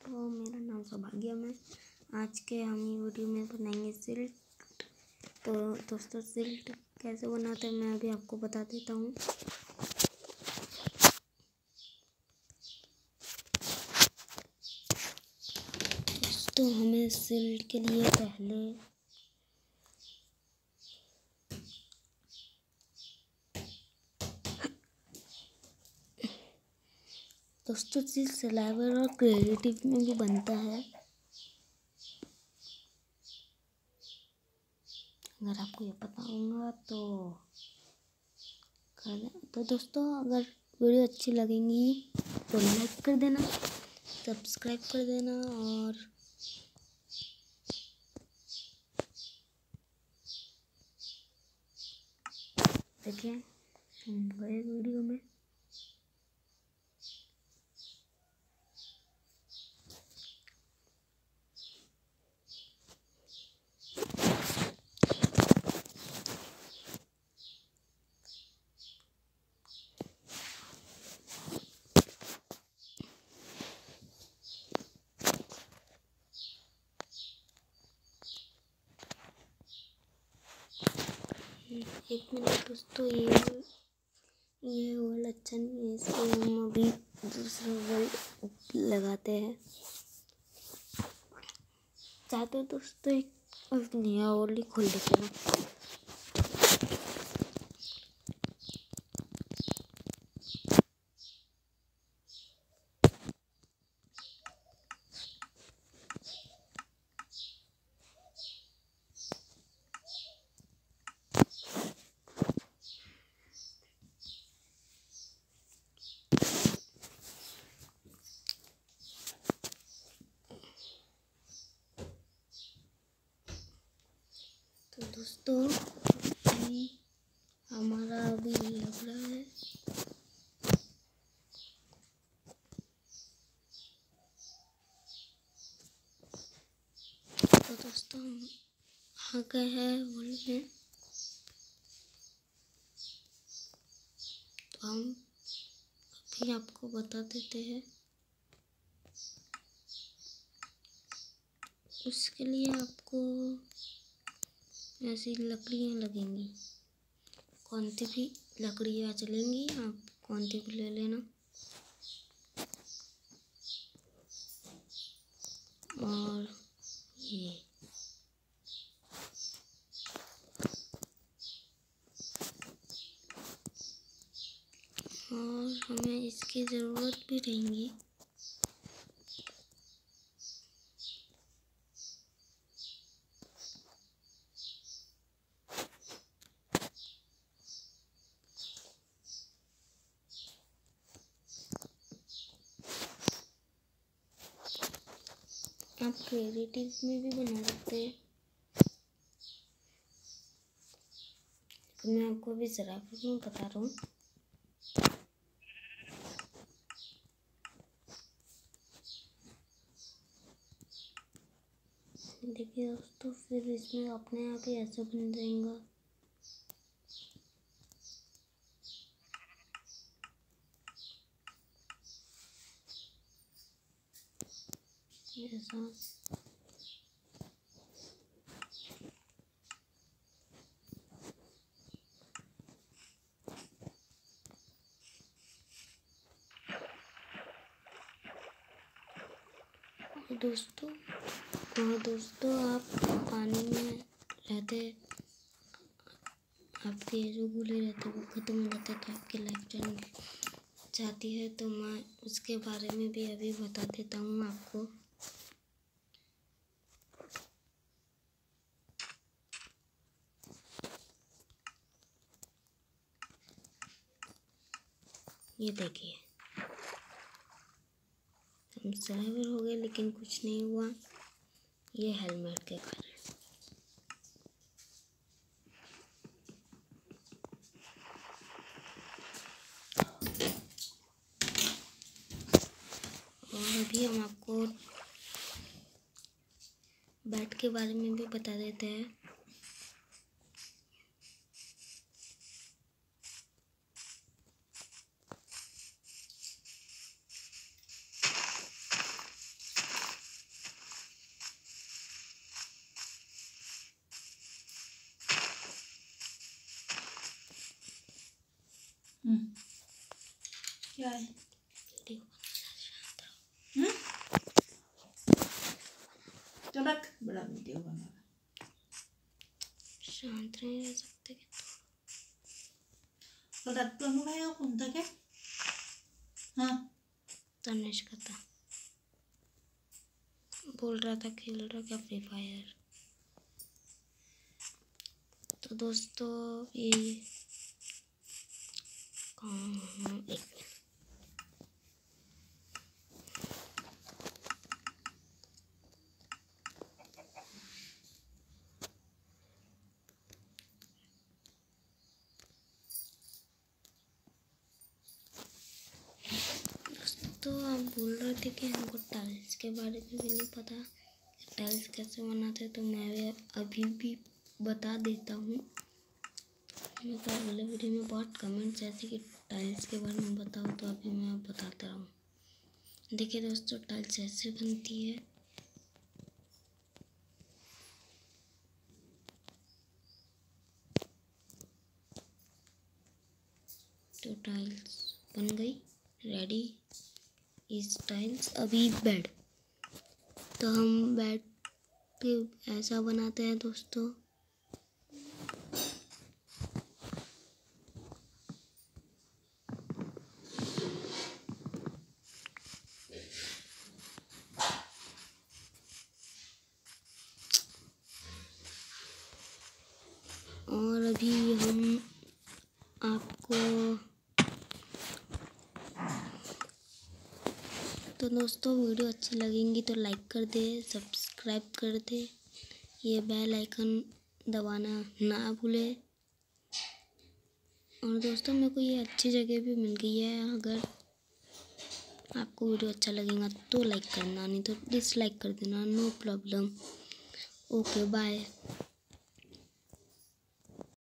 दोस्तों, मेरा नाम सौभाग्यम है। आज के हम वीडियो में बनाएंगे सिल्ट। तो दोस्तों, सिल्ट कैसे बनाते हैं मैं अभी आपको बता देता हूँ। दोस्तों, हमें सिल्ट के लिए पहले दोस्तों सिल्ट सलाइवर और क्रिएटिव में भी बनता है। अगर आपको ये पता होगा तो दोस्तों, अगर वीडियो अच्छी लगेंगी तो लाइक कर देना, सब्सक्राइब कर देना और देखिए हम गए वीडियो में। एक मिनट दोस्तों, ये वर्ड अच्छा नहीं है, इसलिए हम अभी दूसरा वर्ड लगाते हैं। चाहते हो दोस्तों एक नया वर्ड खोल लेते हैं। तो दोस्तों, हमारा अभी लग रहा है। तो दोस्तों, हम आ गए हैं वर्ल्ड में। तो हम अभी आपको बता देते हैं। उसके लिए आपको ऐसी लकड़ियाँ लगेंगी, कौन सी भी लकड़ियाँ चलेंगी, आप कौन सी भी ले लेना। और ये और हमें इसकी ज़रूरत भी रहेंगी। आप क्रिएटिव में भी बना सकते हैं, मैं आपको अभी ज़राफत में बता रहा हूँ। देखिए दोस्तों, फिर इसमें अपने आप ही ऐसा बन जाएगा। ऐसा दोस्तों, हाँ दोस्तों, आप पानी में रहते, आपके जो गोले रहते वो ख़त्म हो जाते तो आपकी लाइफ टाइम जाती है। तो मैं उसके बारे में भी अभी बता देता हूँ आपको। ये देखिए, हम सर्वाइवर हो गए, लेकिन कुछ नहीं हुआ, ये हेलमेट के कारण। और अभी हम आपको बैट के बारे में भी बता देते हैं। क्या है? तो रख, बड़ा वीडियो बना। शांत नहीं रह सकते क्या? तो रख तो नहीं है कौन था क्या? हाँ तनिष्का था, बोल रहा था खेल रहा क्या फ्री फायर। तो दोस्तों ये कहाँ एक तो आप बोल रहे थे कि हमको टाइल्स के बारे में भी नहीं पता, टाइल्स कैसे बनाते, तो मैं अभी भी बता देता हूँ। मैं तो अगले वीडियो में बहुत कमेंट्स ऐसे कि टाइल्स के बारे में बताओ, तो अभी मैं बताता रहूँ। देखिए दोस्तों, टाइल्स ऐसे बनती है। तो टाइल्स बन गई, रेडी इस टाइल्स। अभी बेड, तो हम बेड पे ऐसा बनाते हैं दोस्तों। और अभी हम आपको, तो दोस्तों वीडियो अच्छी लगेंगी तो लाइक कर दे, सब्सक्राइब कर दे, ये बेल आइकन दबाना ना भूले। और दोस्तों मेरे को ये अच्छी जगह भी मिल गई है, अगर आपको वीडियो अच्छा लगेगा तो लाइक करना, नहीं तो डिसलाइक कर देना, नो प्रॉब्लम। Okay bye.